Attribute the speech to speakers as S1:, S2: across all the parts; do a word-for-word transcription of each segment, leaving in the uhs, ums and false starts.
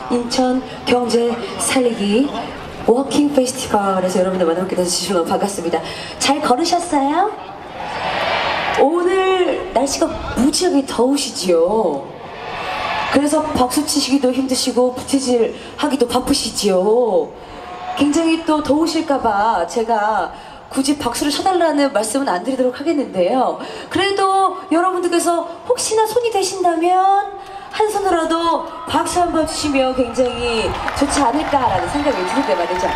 S1: 인천 경제 살리기 워킹 페스티벌에서 여러분들 만나뵙게 돼서 진심으로 반갑습니다. 잘 걸으셨어요? 오늘 날씨가 무지하게 더우시지요. 그래서 박수 치시기도 힘드시고 부채질 하기도 바쁘시지요. 굉장히 또 더우실까봐 제가 굳이 박수를 쳐달라는 말씀은 안 드리도록 하겠는데요. 그래도 여러분들께서 혹시나 손이 되신다면 한 손으로라도 박수 한번 주시면 굉장히 좋지 않을까라는 생각이 드는데 말이죠.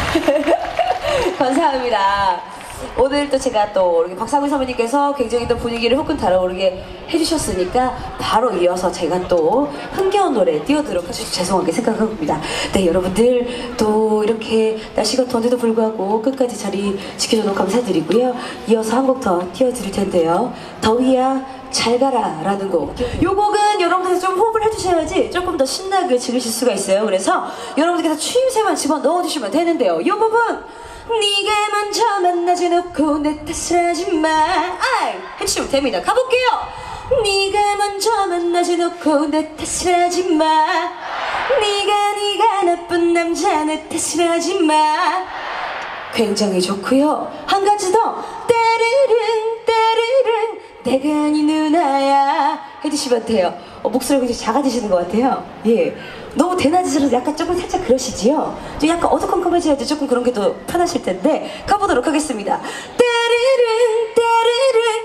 S1: 감사합니다. 오늘 또 제가 또 우리 박상훈 선배님께서 굉장히 또 분위기를 후끈 달아오르게 해주셨으니까 바로 이어서 제가 또 흥겨운 노래 띄워드리도록 하셔서 죄송하게 생각합니다. 네, 여러분들 또 이렇게 날씨가 더운데도 불구하고 끝까지 자리 지켜줘서 감사드리고요. 이어서 한 곡 더 띄워드릴 텐데요. 더위야 잘 가라 라는 곡. 요 곡은 여러분들께서 좀 호흡을 해주셔야지 조금 더 신나게 즐기실 수가 있어요. 그래서 여러분들께서 추임새만 집어 넣어주시면 되는데요. 요 부분 네가 먼저 만나지 놓고 내 탓을 하지마 아이 해주시면 됩니다. 가볼게요. 네가 먼저 만나지 놓고 내 탓을 하지마 네가 네가 나쁜 남자 내 탓을 하지마. 굉장히 좋고요. 한 가지 더 따르릉 따르릉 내가 네 누나야 해주시면 돼요. 어, 목소리가 굉장히 작아지시는 것 같아요. 예, 너무 대낮이라서 약간 조금 살짝 그러시지요? 좀 약간 어두컴컴해져야지 조금 그런 게 더 편하실 텐데 가보도록 하겠습니다. 따르릉 따르릉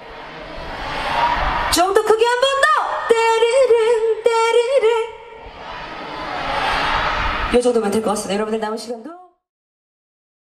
S1: 좀 더 크게 한 번 더 따르릉 따르릉 이 정도면 될 것 같습니다. 여러분들 남은 시간도